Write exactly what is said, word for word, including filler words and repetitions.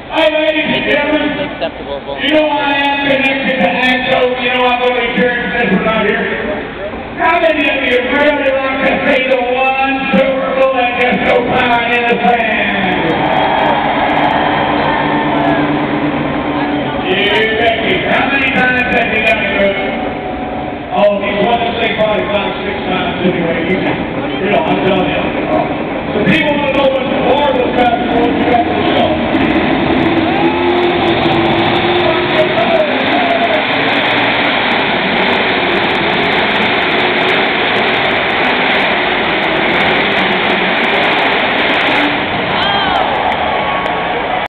Hi, ladies and gentlemen. You know I am connected to AXO. You know I'm only here since we're not here. How many of you really like to see the one?